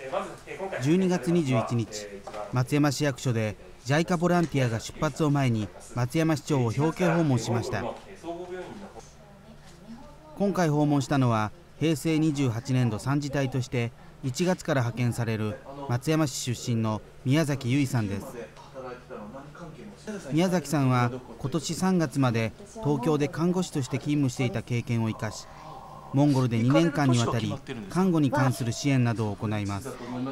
12月21日、松山市役所で JICA ボランティアが出発を前に松山市長を表敬訪問しました。今回訪問したのは平成28年度3次隊として1月から派遣される松山市出身の宮崎由衣さんです。宮崎さんは今年3月まで東京で看護師として勤務していた経験を生かし、モンゴルで2年間にわたり看護に関する支援などを行います。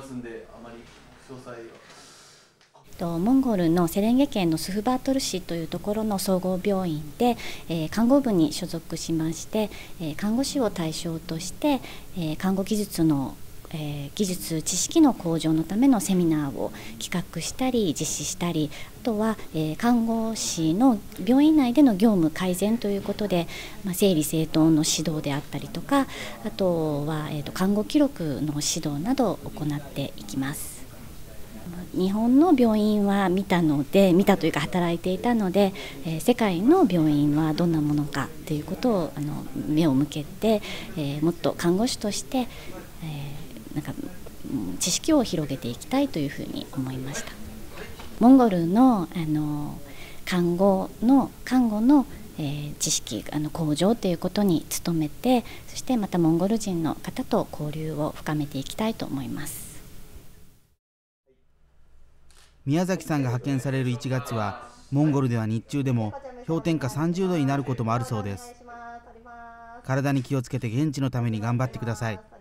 モンゴルのセレンゲ県のスフバートル市というところの総合病院で、看護部に所属しまして、看護師を対象として、看護技術の技術知識の向上のためのセミナーを企画したり実施したり、あとは、看護師の病院内での業務改善ということで、整理整頓の指導であったりとか、あとは、看護記録の指導などを行っていきます。日本の病院は見たというか働いていたので、世界の病院はどんなものかということを目を向けて、もっと看護師として、知識を広げていきたいというふうに思いました。モンゴルの、看護の知識向上ということに努めて、そしてまたモンゴル人の方と交流を深めていきたいと思います。 宮崎さんが派遣される1月はモンゴルでは日中でも氷点下30度になることもあるそうです。体に気をつけて現地のために頑張ってください。